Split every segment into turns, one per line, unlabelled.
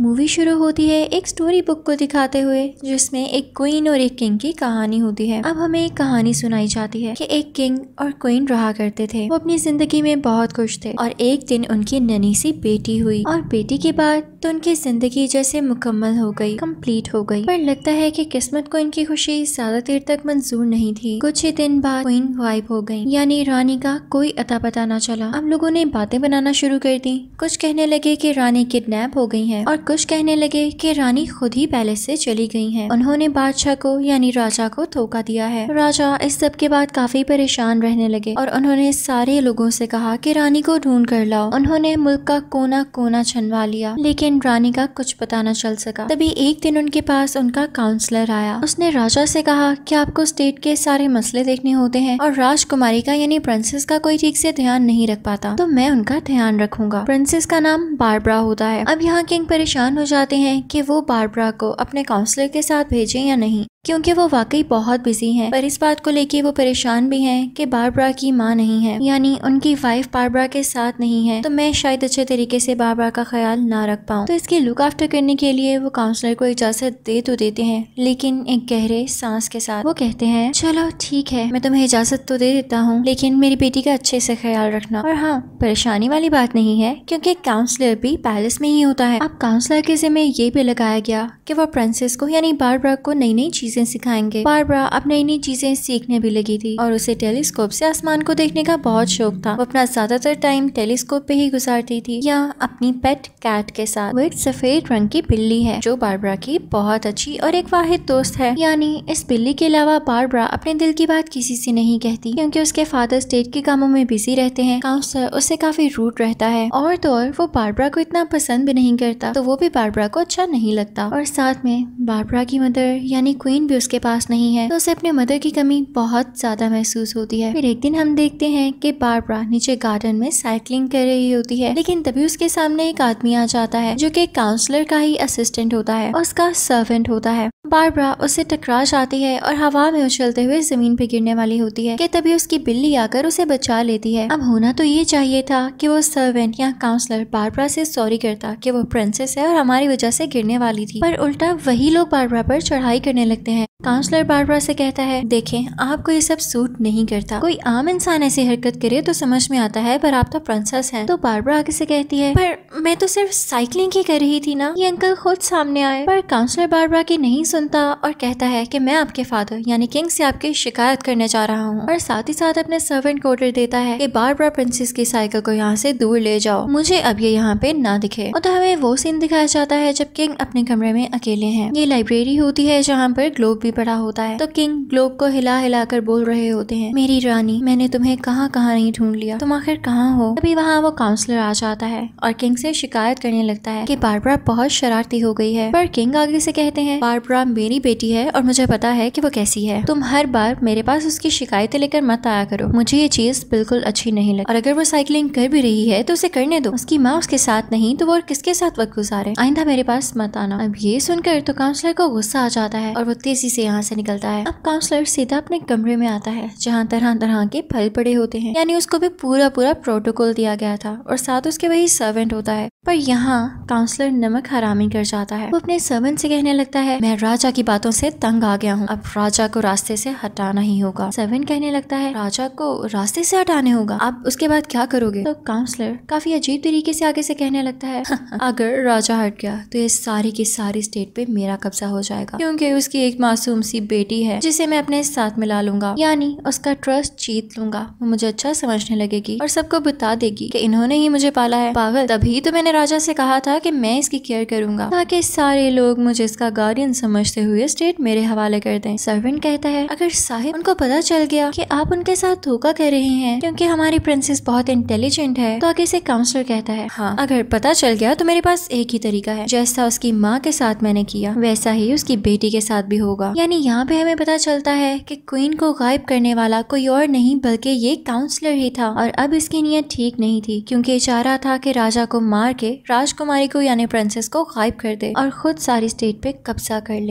Movie शुरू होती है एक स्टोरी बुक को दिखाते हुए, जिसमें एक क्वीन और एक किंग की कहानी होती है। अब हमें एक कहानी सुनाई जाती है कि एक किंग और क्वीन रहा करते थे। वो अपनी जिंदगी में बहुत खुश थे और एक दिन उनकी नन्ही सी बेटी हुई और बेटी के बाद तो उनकी जिंदगी जैसे मुकम्मल हो गई, कंप्लीट हो गई। पर लगता है कि किस्मत को इनकी खुशी ज्यादा देर तक मंजूर नहीं थी। कुछ ही दिन बाद क्वीन गायब हो गई, यानी रानी का कोई अता पता न चला। अब लोगों ने बातें बनाना शुरू कर दी। कुछ कहने लगे कि रानी किडनैप हो गई है और कुछ कहने लगे कि रानी खुद ही पैलेस से चली गई है। उन्होंने बादशाह को यानी राजा को धोखा दिया है। राजा इस सब के बाद काफी परेशान रहने लगे और उन्होंने सारे लोगों से कहा कि रानी को ढूंढ कर लाओ। उन्होंने मुल्क का कोना कोना छनवा लिया, लेकिन रानी का कुछ पता न चल सका। तभी एक दिन उनके पास उनका काउंसलर आया। उसने राजा से कहा कि आपको स्टेट के सारे मसले देखने होते हैं और राजकुमारी का यानी प्रिंसेस का कोई ठीक से ध्यान नहीं रख पाता, तो मैं उनका ध्यान रखूंगा। प्रिंसेस का नाम बारबरा होता है। अब यहाँ किंग परेशान हो जाते हैं कि वो बारबरा को अपने काउंसलर के साथ भेजें या नहीं, क्योंकि वो वाकई बहुत बिजी हैं। पर इस बात को लेके वो परेशान भी हैं कि बारबरा की माँ नहीं है, यानी उनकी वाइफ बारबरा के साथ नहीं है, तो मैं शायद अच्छे तरीके से बारबरा का ख्याल ना रख पाऊँ। तो इसकी लुक आफ्टर करने के लिए वो काउंसलर को इजाजत दे तो देते हैं, लेकिन एक गहरे सांस के साथ। वो कहते हैं चलो ठीक है, मैं तुम्हें इजाजत तो दे देता हूँ, लेकिन मेरी बेटी का अच्छे से ख्याल रखना। और हाँ, परेशानी वाली बात नहीं है, क्योंकि काउंसलर भी पैलेस में ही होता है। अब काउंसलर के जिम्मे ये भी लगाया गया कि वो प्रिंसेस को यानी बारबरा को नई नई चीजें सिखाएंगे। बारबरा अब नई नई चीजें सीखने भी लगी थी और उसे टेलीस्कोप से आसमान को देखने का बहुत शौक था। वो अपना ज्यादातर टाइम टेलीस्कोप पे ही गुजारती थी या अपनी पेट कैट के साथ। वो एक सफेद रंग की बिल्ली है जो बारबरा की बहुत अच्छी और एक वाहिद दोस्त है। यानी इस बिल्ली के अलावा बारबरा अपने दिल की बात किसी से नहीं कहती, क्योंकि उसके फादर स्टेट के कामों में बिजी रहते हैं। काउंसलर उससे काफी रूड रहता है और तो और वो बारबरा को इतना पसंद भी नहीं करता, तो वो भी बारबरा को अच्छा नहीं लगता। और साथ में बारबरा की मदर यानी क्वीन भी उसके पास नहीं है, तो उसे अपने मदर की कमी बहुत ज्यादा महसूस होती है। फिर एक दिन हम देखते हैं कि बारबरा नीचे गार्डन में साइकिलिंग कर रही होती है, लेकिन तभी उसके सामने एक आदमी आ जाता है जो कि काउंसलर का ही असिस्टेंट होता है और उसका सर्वेंट होता है। बारबरा उससे टकरा जाती है और हवा में उछलते हुए जमीन पे गिरने वाली होती है कि तभी उसकी बिल्ली आकर उसे बचा लेती है। अब होना तो ये चाहिए था कि वो सर्वेंट या काउंसलर बारबरा से सॉरी करता कि वो प्रिंसेस है और हमारी वजह से गिरने वाली थी, पर उल्टा वही लोग बारबरा पर चढ़ाई करने लगते हैं। काउंसलर बारबरा से कहता है देखें, आपको ये सब सूट नहीं करता। कोई आम इंसान ऐसी हरकत करे तो समझ में आता है, पर आप तो प्रिंसेस हैं। तो बारबरा आगे से कहती है पर मैं तो सिर्फ साइकिलिंग ही कर रही थी ना, ये अंकल खुद सामने आए। पर काउंसलर बारबरा की नहीं सुनता और कहता है कि मैं आपके फादर यानी किंग से आपकी शिकायत करने जा रहा हूँ, और साथ ही साथ अपने सर्वेंट को ऑर्डर देता है कि बारबरा प्रिंसेस की साइकिल को यहाँ से दूर ले जाओ, मुझे अब ये यहाँ पे ना दिखे। और तो हमें वो सीन दिखाया जाता है जब किंग अपने कमरे में अकेले हैं। ये लाइब्रेरी होती है जहाँ पर ग्लोब भी पड़ा होता है। तो किंग ग्लोब को हिला हिला कर बोल रहे होते हैं मेरी रानी, मैंने तुम्हें कहाँ कहाँ नहीं ढूंढ लिया, तुम आखिर कहाँ हो। तभी वहाँ वो काउंसलर आ जाता है और किंग से शिकायत करने लगता है कि बारबरा बहुत शरारती हो गई है। पर किंग आगे से कहते हैं बारबरा मेरी बेटी है और मुझे पता है कि वो कैसी है, तुम हर बार मेरे पास उसकी शिकायतें लेकर मत आया करो, मुझे ये चीज बिल्कुल अच्छी नहीं लगती। और अगर वो साइकिलिंग कर भी रही है तो उसे करने दो, उसकी माँ उसके साथ नहीं तो वो और किसके साथ वक्त गुजारे, आइंदा मेरे पास मत आना। अब ये सुनकर तो काउंसलर को गुस्सा आ जाता है और वो तेजी से यहाँ से निकलता है। अब काउंसलर सीधा अपने कमरे में आता है जहाँ तरह तरह के फल पड़े होते हैं, यानी उसको भी पूरा पूरा प्रोटोकॉल दिया गया था और साथ उसके वही सर्वेंट होता है। पर यहाँ काउंसलर नमक हरामी कर जाता है। वो अपने सर्वेंट से कहने लगता है मैं राजा की बातों से तंग आ गया हूँ, अब राजा को रास्ते से हटाना ही होगा। सर्वेंट कहने लगता है राजा को रास्ते से हटाने होगा, अब उसके बाद क्या करोगे। तो काउंसलर काफी अजीब तरीके से आगे से कहने लगता है अगर राजा हट गया तो ये सारी की सारी स्टेट पे मेरा कब्जा हो जाएगा, क्योंकि उसकी एक मासूम सी बेटी है जिसे मैं अपने साथ मिला लूंगा, यानी उसका ट्रस्ट जीत लूंगा। वो मुझे अच्छा समझने लगेगी और सबको बता देगी कि इन्होंने ही मुझे पाला है। पागल, तभी तो मैंने राजा से कहा था कि मैं इसकी केयर करूंगा ताकि सारे लोग मुझे इसका गार्डियन समझते हुए स्टेट मेरे हवाले कर दें। सर्वेंट कहता है अगर साहिब उनको पता चल गया कि आप उनके साथ धोखा कर रहे हैं क्योंकि हमारी प्रिंसेस बहुत इंटेलिजेंट है, तो आगे से काउंसलर कहता है हाँ, अगर पता चल गया तो मेरे पास एक ही तरीका है, जैसा उसकी माँ के साथ मैंने किया वैसा ही उसकी बेटी के साथ भी होगा। यानी यहाँ पे हमें पता चलता है कि क्वीन को गायब करने वाला कोई और नहीं बल्कि ये काउंसलर ही था। और अब इसकी नीयत ठीक नहीं थी, क्योंकि चाह रहा था कि राजा को मार के राजकुमारी को यानी प्रिंसेस को गायब कर दे और खुद सारी स्टेट पे कब्जा कर ले।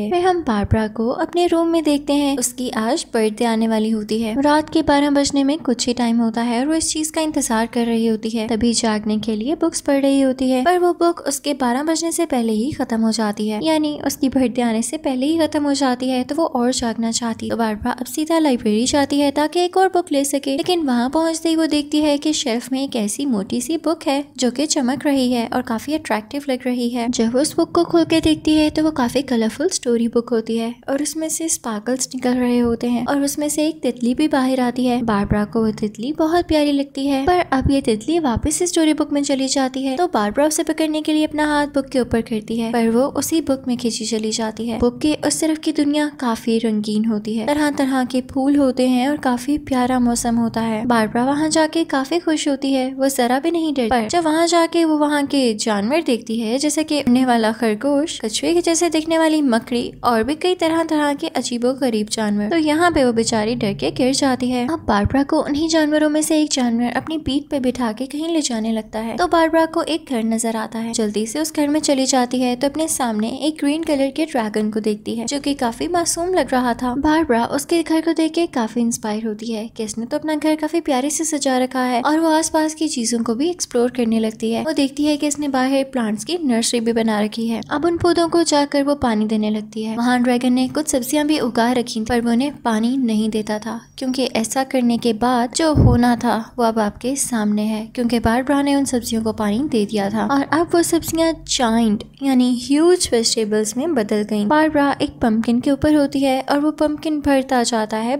है। फिर हम बारबरा को अपने रूम में देखते हैं। उसकी आज बर्थडे आने वाली होती है। रात के 12 बजने में कुछ ही टाइम होता है और वो इस चीज का इंतजार कर रही होती है। तभी जागने के लिए बुक्स पढ़ रही होती है, पर वो बुक उसके 12 बजने से पहले ही खत्म हो जाती है, यानी उसकी बर्थडे आने से पहले ही खत्म हो जाती है। तो वो और जागना चाहती, तो बारबरा अब सीधा लाइब्रेरी जाती है ताकि एक और बुक ले सके। लेकिन वहाँ पहुँचते ही वो देखती है कि शेल्फ में एक ऐसी मोटी सी बुक है जो कि चमक रही है और काफी अट्रैक्टिव लग रही है। जब वो उस बुक को खोल के देखती है तो वो काफी कलरफुल स्टोरी बुक होती है और उसमें से स्पार्कल्स निकल रहे होते हैं और उसमें से एक तितली भी बाहर आती है। बारबरा को वो तितली बहुत प्यारी लगती है, पर अब ये तितली वापस से स्टोरी बुक में चली जाती है। तो बारबरा उसे पकड़ने के लिए अपना हाथ बुक के ऊपर करती है, पर वो उसी बुक में खींची चली जाती है। बुक के उस तरफ की दुनिया काफी रंगीन होती है, तरह तरह के फूल होते हैं और काफी प्यारा मौसम होता है। बारबरा वहाँ जाके काफी खुश होती है, वो जरा भी नहीं डरती। पर जब वहाँ जाके वो वहाँ के जानवर देखती है, जैसे कि उड़ने वाला खरगोश, कछुए के जैसे दिखने वाली मकड़ी और भी कई तरह तरह के अजीबोगरीब जानवर, तो यहाँ पे वो बेचारी डर के गिर जाती है। अब बारबरा को उन्हीं जानवरों में से एक जानवर अपनी पीठ पे बिठा के कहीं ले जाने लगता है। तो बारबरा को एक घर नजर आता है। जल्दी से उस घर में चली जाती है तो अपने सामने एक ग्रीन कलर के ड्रैगन को देखती है जो कि काफी मासूम लग रहा था। बारबरा उसके घर को देख के काफी इंस्पायर होती है कि इसने तो अपना घर काफी प्यारे से सजा रखा है, और वो आसपास की चीजों को भी एक्सप्लोर करने लगती है। वो देखती है कि इसने बाहर प्लांट्स की नर्सरी भी बना रखी है। अब उन पौधों को जाकर वो पानी देने लगती है। वहाँ ड्रैगन ने कुछ सब्जियां भी उगा रखी, पर वो उन्हें पानी नहीं देता था, क्योंकि ऐसा करने के बाद जो होना था वो अब आपके सामने है, क्योंकि बारबरा ने उन सब्जियों को पानी दे दिया था और अब वो सब्जियां जायंट यानी ह्यूज वेजिटेबल्स में बदल गईं। बारबरा एक पंपकिन के ऊपर होती है और वो पंपकिन भरता जाता है,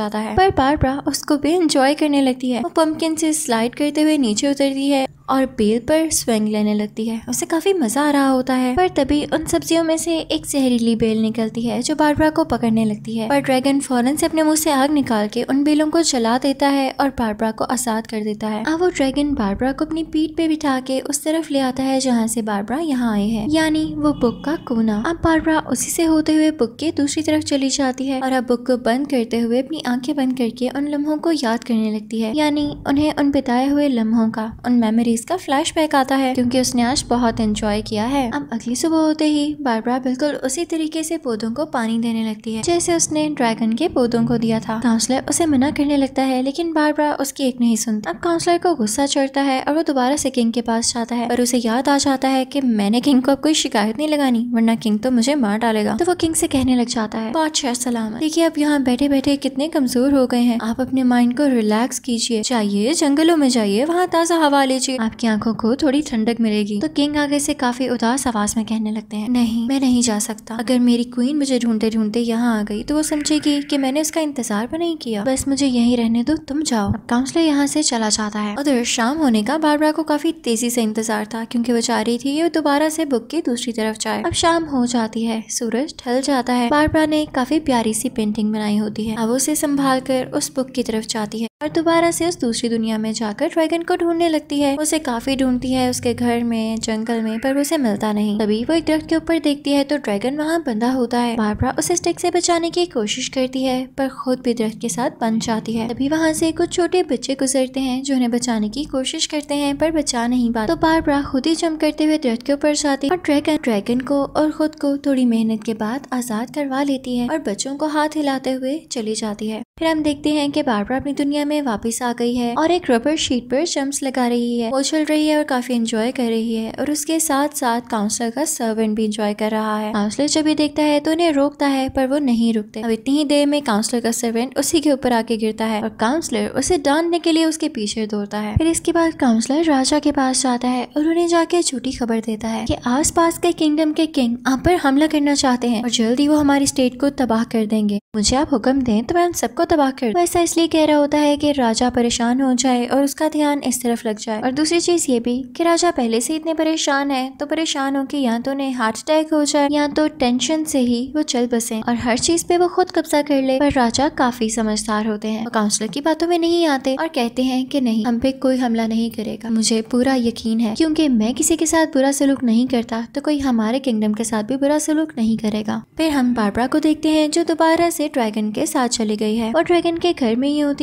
पर बारबरा उसको भी एंजॉय करने लगती है। वो पंपकिन से स्लाइड करते हुए नीचे उतरती है और बेल पर स्विंग लेने लगती है। उसे काफी मजा आ रहा होता है, पर तभी उन सब्जियों में से एक जहरीली बेल निकलती है जो बारबरा को पकड़ने लगती है। पर ड्रैगन फौरन से अपने मुंह से आग निकाल के उन बेलों को जला देता है और बारबरा को आजाद कर देता है। अब वो ड्रैगन बारबरा को अपनी पीठ पे बिठा के उस तरफ ले आता है जहाँ से बारबरा यहाँ आए हैं, यानी वो बुक का कोना। अब बारबरा उसी से होते हुए बुक के दूसरी तरफ चली जाती है और अब बुक को बंद करते हुए अपनी आंखें बंद करके उन लम्हों को याद करने लगती है, यानी उन्हें उन बिताए हुए लम्हों का, उन मेमोरीज का फ्लैशबैक आता है, क्योंकि उसने आज बहुत एंजॉय किया है। अब अगली सुबह होते ही बारबरा बिल्कुल उसी तरीके से पौधों को पानी देने लगती है जैसे उसने ड्रैगन के पौधों को दिया था। काउंसलर उसे मना करने लगता है, लेकिन बारबरा उसकी एक नहीं सुनता। अब काउंसलर को गुस्सा चढ़ता है और वो दोबारा से किंग के पास जाता है, पर उसे याद आ जाता है कि मैंने किंग को अब कोई शिकायत नहीं लगानी, वरना किंग तो मुझे मार डालेगा। तो वो किंग से कहने लग जाता है, बादशाह सलामत, देखिए अब यहाँ बैठे बैठे कितने कमजोर हो गए हैं, आप अपने माइंड को रिलैक्स कीजिए, जाइए जंगलों में जाइए, वहाँ ताजा हवा लीजिए, आपकी आंखों को थोड़ी ठंडक मिलेगी। तो किंग आगे से काफी उदास आवाज में कहने लगते हैं, नहीं मैं नहीं जा सकता, अगर मेरी क्वीन मुझे ढूंढते ढूंढते यहाँ आ गई तो वो समझेगी कि मैंने उसका इंतजार भी नहीं किया, बस मुझे यहीं रहने दो, तुम जाओ। अब काउंसलर यहाँ से चला जाता है। उधर शाम होने का बारबरा को काफी तेजी से इंतजार था, क्योंकि वो चाह रही थी ये दोबारा से बुक की दूसरी तरफ जाए। अब शाम हो जाती है, सूरज ढल जाता है। बारबरा ने काफी प्यारी सी पेंटिंग बनाई होती है, अब उसे संभाल कर उस बुक की तरफ जाती है और दोबारा से उस दूसरी दुनिया में जाकर ड्रैगन को ढूंढने लगती है। उसे काफी ढूंढती है उसके घर में, जंगल में, पर उसे मिलता नहीं। तभी वो एक दरख्त के ऊपर देखती है तो ड्रैगन वहाँ बंधा होता है। बारबरा उसे स्टिक से बचाने की कोशिश करती है, पर खुद भी दरख्त के साथ बंध जाती है। तभी वहाँ से कुछ छोटे बच्चे गुजरते हैं जो उन्हें बचाने की कोशिश करते हैं, पर बचा नहीं पाते। तो बारबरा खुद ही जंप करते हुए दरख्त के ऊपर जाती और ड्रैगन को और खुद को थोड़ी मेहनत के बाद आजाद करवा लेती है और बच्चों को हाथ हिलाते हुए चली जाती है। फिर हम देखते हैं कि बारबरा अपनी दुनिया में वापस आ गई है और एक रबर शीट पर जंप्स लगा रही है, वो चल रही है और काफी एंजॉय कर रही है, और उसके साथ साथ काउंसलर का सर्वेंट भी एंजॉय कर रहा है। काउंसलर जब ये देखता है तो उन्हें रोकता है, पर वो नहीं रुकते। अब इतनी ही देर में काउंसलर का सर्वेंट उसी के ऊपर आके गिरता है और काउंसलर उसे डांटने के लिए उसके पीछे दौड़ता है। फिर इसके बाद काउंसलर राजा के पास जाता है और उन्हें जाके झूठी खबर देता है कि आसपास के किंगडम के किंग आप पर हमला करना चाहते हैं और जल्दी वो हमारी स्टेट को तबाह कर देंगे, मुझे आप हुक्म दें तो मैं उन सबको तबाह कर दूं। ऐसा इसलिए कह रहा होता है कि राजा परेशान हो जाए और उसका ध्यान इस तरफ लग जाए, और दूसरी चीज ये भी कि राजा पहले से इतने परेशान है, तो परेशान हो के या तो उन्हें हार्ट अटैक हो जाए या तो टेंशन से ही वो चल बसे और हर चीज पे वो खुद कब्जा कर ले। पर राजा काफी समझदार होते हैं, वो काउंसलर की बातों में नहीं आते और कहते हैं कि नहीं, हम पे कोई हमला नहीं करेगा, मुझे पूरा यकीन है क्योंकि मैं किसी के साथ बुरा सलूक नहीं करता तो कोई हमारे किंगडम के साथ भी बुरा सलूक नहीं करेगा। फिर हम बारबरा को देखते हैं जो दोबारा से ड्रैगन के साथ चली गई है और ड्रैगन के घर में ही होती है और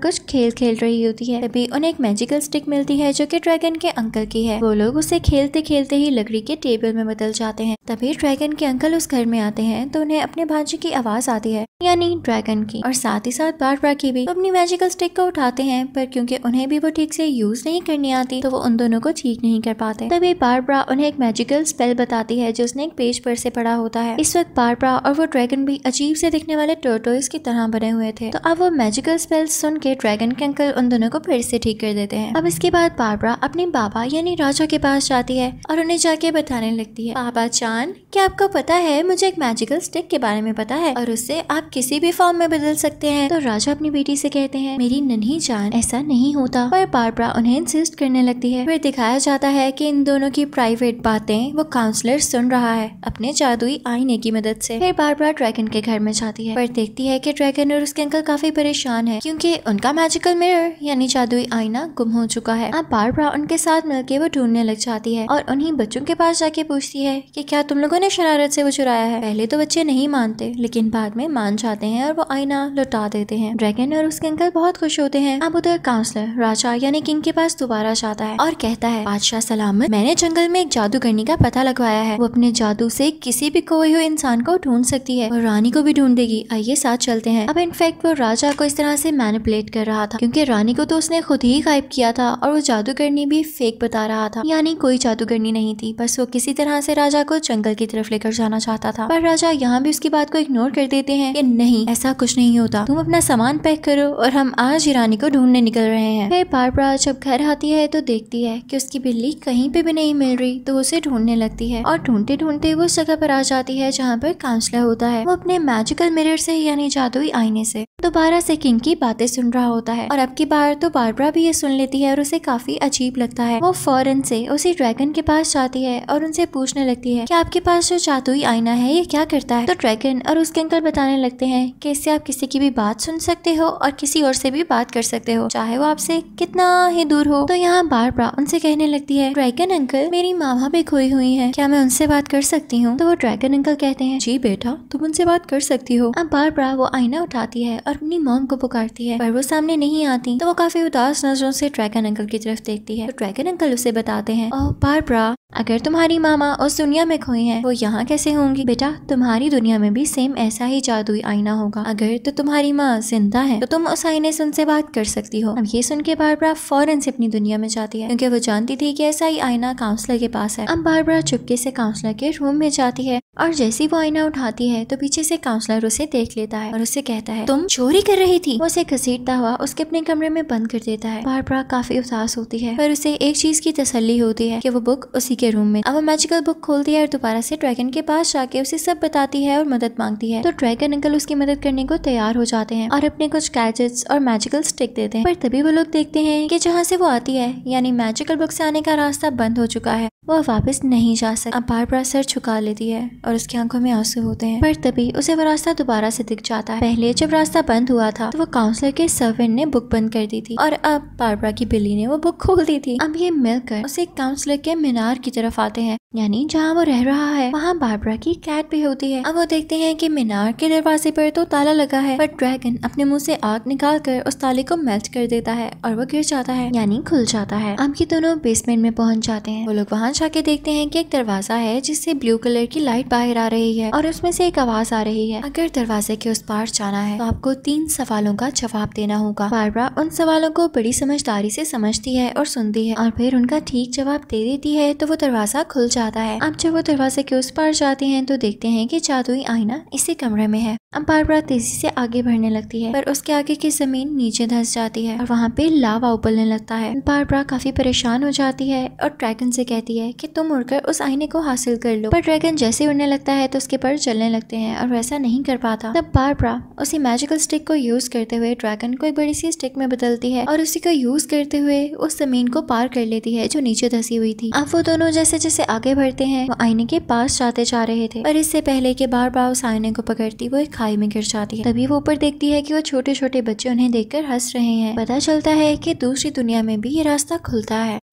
कुछ खेल खेल रही होती है। तभी उन्हें एक मैजिकल स्टिक मिलती है जो कि ड्रैगन के अंकल की है। वो लोग उसे खेलते खेलते ही लकड़ी के टेबल में बदल जाते हैं। तभी ड्रैगन के अंकल उस घर में आते हैं तो उन्हें अपने भांजे की आवाज आती है, यानी ड्रैगन की, और साथ ही साथ बारबरा की भी। तो अपनी मैजिकल स्टिक को उठाते हैं, पर क्योंकि उन्हें भी वो ठीक से यूज नहीं करनी आती तो वो उन दोनों को ठीक नहीं कर पाते। तभी बारबरा उन्हें एक मैजिकल स्पेल बताती है जो उसने एक पेज पर से पढ़ा होता है। इस वक्त बारबरा और वो ड्रैगन भी अजीब से दिखने वाले टर्टल्स की तरह बने हुए थे। तो अब वो मैजिकल स्पेल सुन के ड्रैगन के अंकल उन दोनों को फिर से ठीक कर देते हैं। अब इसके बाद बारबरा अपने बाबा यानी राजा के पास जाती है और उन्हें जाके बताने लगती है, बाबा चान, क्या आपको पता है, मुझे एक मैजिकल स्टिक के बारे में पता है और उससे आप किसी भी फॉर्म में बदल सकते हैं। तो राजा अपनी बेटी से कहते हैं, मेरी नन्ही जान, ऐसा नहीं होता। पर बारबरा उन्हें इंसिस्ट करने लगती है। फिर दिखाया जाता है कि इन दोनों की प्राइवेट बातें वो काउंसलर सुन रहा है अपने जादुई आईने की मदद से। फिर बारबरा ड्रैगन के घर में जाती है, पर देखती है कि ड्रैगन और उसके अंकल काफी परेशान है क्योंकि उनका मैजिकल मिरर यानी जादुई आईना गुम हो चुका है। अब बारबरा उनके साथ मिलकर वो ढूंढने लग जाती है और उन्हीं बच्चों के पास जाके पूछती है कि क्या तुम लोगों ने शरारत से वो चुराया है। पहले तो बच्चे नहीं मानते, लेकिन बाद में मान जाते हैं और वो आईना लौटा देते हैं। ड्रैगन और उसके अंकल बहुत खुश होते हैं। अब उधर काउंसलर राजा यानी किंग के पास दोबारा जाता है और कहता है, बादशाह सलामत, मैंने जंगल में एक जादूगरनी का पता लगवाया है। वो अपने जादू से किसी भी खोए हुए इंसान को ढूंढ सकती है और रानी को भी ढूंढ देगी। आइए साथ चलते हैं। अब इनफैक्ट वो राजा को इस तरह से मैनिपुलेट कर रहा था क्योंकि रानी को तो उसने खुद ही गायब किया था और वो जादूगरनी भी फेक बता रहा था, यानी कोई जादूगरनी नहीं थी, बस वो किसी तरह से राजा को जंगल की तरफ लेकर जाना चाहता था। पर राजा यहाँ भी उसकी बात को इग्नोर कर देते हैं कि नहीं, ऐसा कुछ नहीं होता, तुम अपना सामान पैक करो और हम आज ही रानी को ढूंढने निकल रहे हैं। फिर बारबरा जब घर आती है तो देखती है कि उसकी बिल्ली कहीं पे भी नहीं मिल रही, तो उसे ढूंढने लगती है और ढूंढते ढूंढते वो उस जगह पर आ जाती है जहाँ पर काउंसलर होता है। वो अपने मैजिकल मिरर से यानी जादुई आईने से दोबारा से किंग की बातें सुन रहा होता है और अब की बार तो बारबरा भी ये सुन लेती है और उसे काफी अजीब लगता है। वो फौरन से उसी ड्रैगन के पास जाती है और उनसे पूछने लगती है कि आपके पास जो जादुई आईना है ये क्या करता है। तो ड्रैगन और उसके अंकल बताने लगते हैं कि इससे आप किसी की भी बात सुन सकते हो और किसी और से भी बात कर सकते हो, चाहे वो आपसे कितना ही दूर हो। तो यहाँ बारबरा उनसे कहने लगती है, ड्रैगन अंकल, मेरी मामा भी खोई हुई है, क्या मैं उनसे बात कर सकती हूँ। तो वो ड्रैगन अंकल कहते हैं, जी बेटा, तुम उनसे बात कर सकती हो। अब बारबरा वो आईना उठाती है और अपनी मॉम को पुकारती है, पर वो सामने नहीं आती। तो वो काफी उदास नजरों से ड्रैगन अंकल की तरफ देखती है। तो ड्रैगन अंकल उसे बताते हैं, ओह बारबरा, अगर तुम्हारी मामा उस दुनिया में खोई हैं, वो यहाँ कैसे होंगी। बेटा, तुम्हारी दुनिया में भी सेम ऐसा ही जादुई आईना होगा। अगर तो तुम्हारी माँ जिंदा है तो तुम उस आईने से उनसे बात कर सकती हो। अब ये सुन के बारबरा फौरन से अपनी दुनिया में जाती है क्योंकि वो जानती थी कि ऐसा ही आईना काउंसलर के पास है। अब बारबरा चुपके से काउंसलर के रूम में जाती है और जैसी वो आईना उठाती है तो पीछे से काउंसलर उसे देख लेता है और उससे कहता है, तुम चोरी कर रही थी। वो उसे घसीटता हुआ उसके अपने कमरे में बंद कर देता है। बारबरा काफी उदास होती है, पर उसे एक चीज की तसल्ली होती है कि वो बुक उसी के रूम में। अब वो मैजिकल बुक खोलती है और दोबारा से ड्रैगन के पास जाके उसे सब बताती है और मदद मांगती है। तो ड्रैगन अंकल उसकी मदद करने को तैयार हो जाते हैं और अपने कुछ गैजेट्स और मैजिकल स्टिक देते हैं। पर तभी वो लोग देखते हैं कि जहाँ से वो आती है यानी मैजिकल बुक से आने का रास्ता बंद हो चुका है, वो वापस नहीं जा सकती। अब बारबरा सर झुका लेती है और उसकी आंखों में आंसू होते हैं। पर तभी उसे वो रास्ता दोबारा से दिख जाता है। पहले जब रास्ता बंद हुआ था तो वो काउंसलर के सर्वेंट ने बुक बंद कर दी थी और अब बारबरा की बिल्ली ने वो बुक खोल दी थी। अब ये मिलकर उसे काउंसलर के मीनार की तरफ आते हैं, यानी जहाँ वो रह रहा है वहाँ बारबरा की कैट भी होती है। अब वो देखते हैं कि मीनार के दरवाजे पर तो ताला लगा है, पर ड्रैगन अपने मुंह से आग निकाल कर उस ताले को मेल्ट कर देता है और वो गिर जाता है, यानी खुल जाता है। अब ये दोनों बेसमेंट में पहुंच जाते हैं। वो लोग वहाँ जाके देखते हैं कि एक दरवाजा है जिससे ब्लू कलर की लाइट बाहर आ रही है और उसमें से एक आवाज आ रही है, अगर दरवाजे के उस पार जाना है तो आपको 3 सवालों का जवाब देना होगा। बारबरा उन सवालों को बड़ी समझदारी से समझती है और सुनती है और फिर उनका ठीक जवाब दे देती है तो वो दरवाजा खुल जाता है। अब जब वो दरवाजे के उस पार जाते हैं तो देखते हैं कि जादुई आईना इसी कमरे में है। अब बारबरा तेजी से आगे बढ़ने लगती है, पर उसके आगे की जमीन नीचे धंस जाती है और वहाँ पे लावा उबलने लगता है। बारबरा काफी परेशान हो जाती है और ड्रैगन से कहती है कि तुम उड़कर उस आईने को हासिल कर लो, पर ड्रैगन जैसे उड़ने लगता है तो उसके पर जलने लगते हैं और वैसा नहीं कर पाता। तब बारबरा उसी मैजिकल स्टिक को यूज करते हुए ड्रैगन को एक बड़ी सी स्टिक में बदलती है और उसी को यूज करते हुए उस जमीन को पार कर लेती है जो नीचे धसी हुई थी। अब वो दोनों जैसे जैसे आगे बढ़ते हैं वो आईने के पास जाते जा रहे थे, पर इससे पहले कि बारबरा उस आईने को पकड़ती वो एक खाई में गिर जाती है। तभी वो ऊपर देखती है कि वो छोटे छोटे बच्चे उन्हें देखकर हंस रहे हैं। पता चलता है कि दूसरी दुनिया में भी ये रास्ता खुलता है।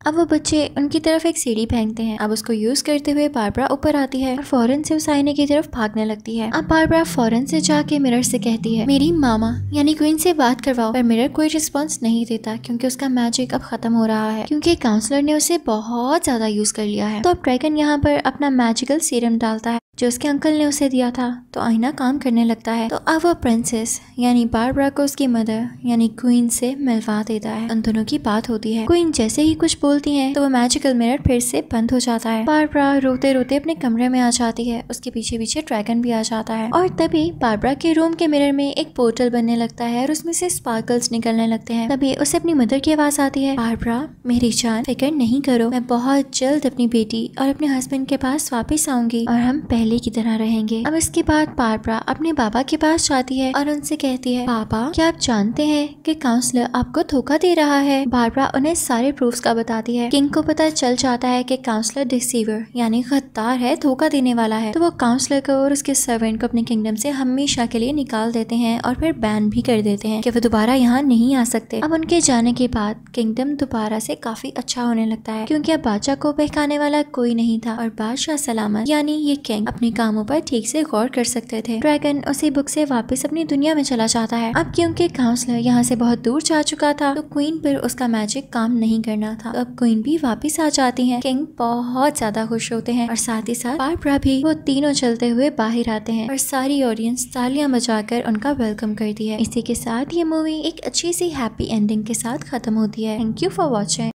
अब वो बच्चे उनकी तरफ एक सीढ़ी फेंकते हैं। अब उसको यूज करते हुए बारबरा ऊपर आती है और फौरन से उस आईने की तरफ भागने लगती है। अब बारबरा फौरन से जाके मिरर से कहती है मेरी मामा यानी क्वीन से बात करवाओ, पर मिरर कोई रिस्पॉन्स नहीं देता क्योंकि उसका मैजिक अब खत्म हो रहा है, क्योंकि काउंसलर ने उसे बहुत ज्यादा यूज कर लिया है। तो अब ड्रैगन यहाँ पर अपना मैजिकल सीरम डालता है जो उसके अंकल ने उसे दिया था, तो आईना काम करने लगता है। तो अब वो प्रिंसेस यानी बारबरा को उसकी मदर यानी क्वीन से मिलवा देता है। उन दोनों की बात होती है। क्वीन जैसे ही कुछ बोलती है तो वो मैजिकल मिरर फिर से बंद हो जाता है। बारबरा रोते रोते अपने कमरे में आ जाती है। उसके पीछे पीछे ड्रैगन भी आ जाता है और तभी बारबरा के रूम के मिरर में एक पोर्टल बनने लगता है और उसमें से स्पार्कल्स निकलने लगते हैं। तभी उसे अपनी मदर की आवाज आती है, बारबरा मेरी जान फिक्र नहीं करो, मैं बहुत जल्द अपनी बेटी और अपने हस्बैंड के पास वापस आऊंगी और हम पहले की तरह रहेंगे। अब इसके बाद बारबरा अपने बाबा के पास जाती है और उनसे कहती है, पापा क्या आप जानते हैं कि काउंसलर आपको धोखा दे रहा है। बारबरा उन्हें सारे प्रूफ्स का बताती है। किंग को पता चल जाता है कि काउंसलर डिसीवर यानी गद्दार है, धोखा देने वाला है। तो वो काउंसलर को और उसके सर्वेंट को अपने किंगडम से हमेशा के लिए निकाल देते हैं और फिर बैन भी कर देते हैं कि वो दोबारा यहाँ नहीं आ सकते। अब उनके जाने के बाद किंगडम दोबारा से काफी अच्छा होने लगता है क्योंकि अब बादशाह को बहकाने वाला कोई नहीं था और बादशाह सलामत यानी ये किंग अपने कामों पर ठीक से गौर कर सकते थे। ड्रैगन उसी बुक से वापस अपनी दुनिया में चला जाता है। अब क्योंकि काउंसलर यहाँ से बहुत दूर जा चुका था तो क्वीन पर उसका मैजिक काम नहीं करना था। तो अब क्वीन भी वापस आ जाती है। किंग बहुत ज्यादा खुश होते हैं और साथ ही साथ बारबरा भी। वो तीनों चलते हुए बाहर आते हैं और सारी ऑडियंस तालियां बजाकर उनका वेलकम करती है। इसी के साथ ये मूवी एक अच्छी सी हैप्पी एंडिंग के साथ खत्म होती है। Thank you for watching.